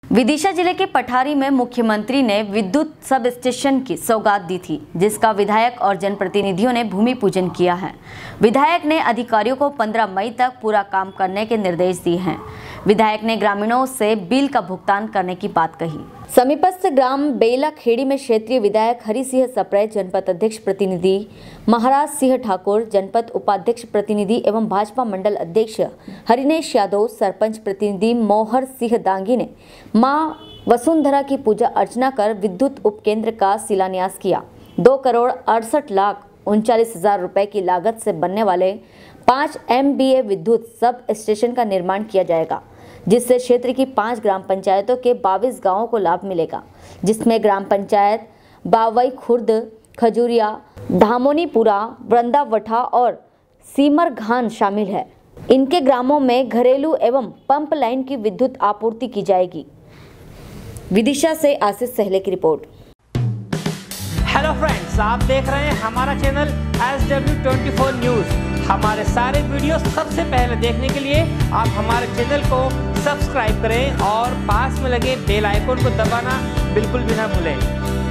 विदिशा जिले के पठारी में मुख्यमंत्री ने विद्युत सब स्टेशन की सौगात दी थी, जिसका विधायक और जनप्रतिनिधियों ने भूमि पूजन किया है। विधायक ने अधिकारियों को 15 मई तक पूरा काम करने के निर्देश दिए हैं। विधायक ने ग्रामीणों से बिल का भुगतान करने की बात कही। समीपस्थ ग्राम बेला खेड़ी में क्षेत्रीय विधायक हरि सिंह सप्रे, जनपद अध्यक्ष प्रतिनिधि महाराज सिंह ठाकुर, जनपद उपाध्यक्ष प्रतिनिधि एवं भाजपा मंडल अध्यक्ष हरिनेश यादव, सरपंच प्रतिनिधि मोहर सिंह दांगी ने मां वसुंधरा की पूजा अर्चना कर विद्युत उपकेंद्र का शिलान्यास किया। 2,68,39,39 रुपए की लागत से बनने वाले 5 MVA विद्युत सब स्टेशन का निर्माण किया जाएगा, जिससे क्षेत्र की 5 ग्राम पंचायतों के 22 गांवों को लाभ मिलेगा, जिसमें ग्राम पंचायत बावई खुर्द, खजूरिया, धामोनीपुरा, वृंदावठा और सीमरघान शामिल है। इनके ग्रामों में घरेलू एवं पंप लाइन की विद्युत आपूर्ति की जाएगी। विदिशा से आशीष सहले की रिपोर्ट। हेलो फ्रेंड्स, आप देख रहे हैं हमारा चैनल SW24 न्यूज़। हमारे सारे वीडियो सबसे पहले देखने के लिए आप हमारे चैनल को सब्सक्राइब करें और पास में लगे बेल आइकन को दबाना बिल्कुल भी ना भूलें।